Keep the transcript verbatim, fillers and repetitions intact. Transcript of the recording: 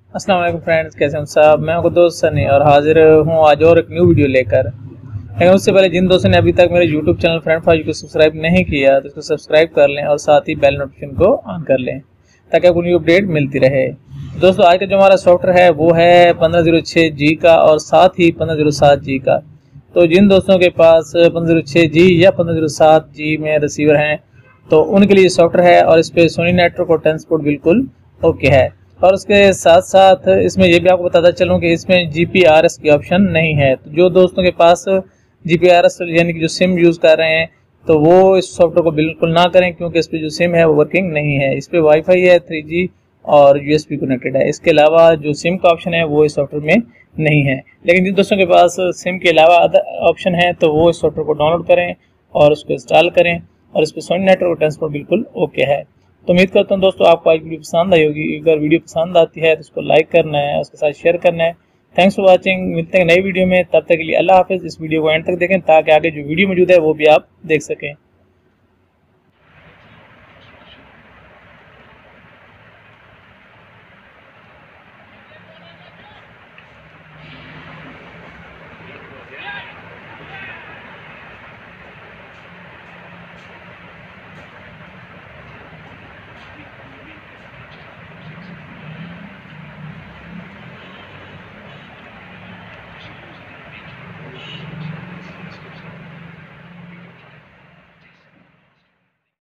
अस्सलाम वालेकुम फ्रेंड्स, कैसे हैं साहब। मैं आपको दोस्त सनी और हाजिर हूँ आज और एक न्यू वीडियो लेकर। लेकिन उससे पहले जिन दोस्तों ने अभी तक मेरे यूट्यूब चैनल फ्रेंड फाइव को सब्सक्राइब नहीं किया तो इसको सब्सक्राइब कर लें और साथ ही बेल नोटिफिकेशन को ऑन कर लें ताकि आपको न्यू अपडेट मिलती रहे। दोस्तों आज का जो हमारा सॉफ्टवेयर है वो है पंद्रह जीरो छः जी का और साथ ही पंद्रह जीरो सात जी का। तो जिन दोस्तों के पास पंद्रह जीरो छः जी या पंद्रह जीरो सात जी में रिसीवर हैं तो उनके लिए सॉफ्टवेयर है और इस पर सोनी नेटवर्क और ट्रांसपोर्ट बिल्कुल ओके है। और उसके साथ साथ इसमें यह भी आपको बताता चलूँ कि इसमें जी पी आर एस की ऑप्शन नहीं है। तो जो दोस्तों के पास जी पी आर एस यानी कि जो सिम यूज़ कर रहे हैं तो वो इस सॉफ्टवेयर को बिल्कुल ना करें, क्योंकि इस पर जो सिम है वो वर्किंग नहीं है। इस पर वाईफाई है, थ्री जी और यू एस बी कनेक्टेड है। इसके अलावा जो सिम का ऑप्शन है वो इस सॉफ्टवेयर में नहीं है। लेकिन जिन दोस्तों के पास सिम के अलावा अदर ऑप्शन है तो वो इस सॉफ्टवेयर को डाउनलोड करें और उसको इंस्टॉल करें और इस पर सोनी नेटवर्क और ट्रांसपोर्ट बिल्कुल ओके है। तो उम्मीद करता हूँ दोस्तों आपको आज वीडियो पसंद आई होगी। अगर वीडियो पसंद आती है तो उसको लाइक करना है, उसके साथ शेयर करना है। Thanks for watching. मिलते हैं नई वीडियो में, तब तक के लिए अल्लाह हाफिज़। इस वीडियो को एंड तक देखें ताकि आगे जो वीडियो मौजूद है वो भी आप देख सकें।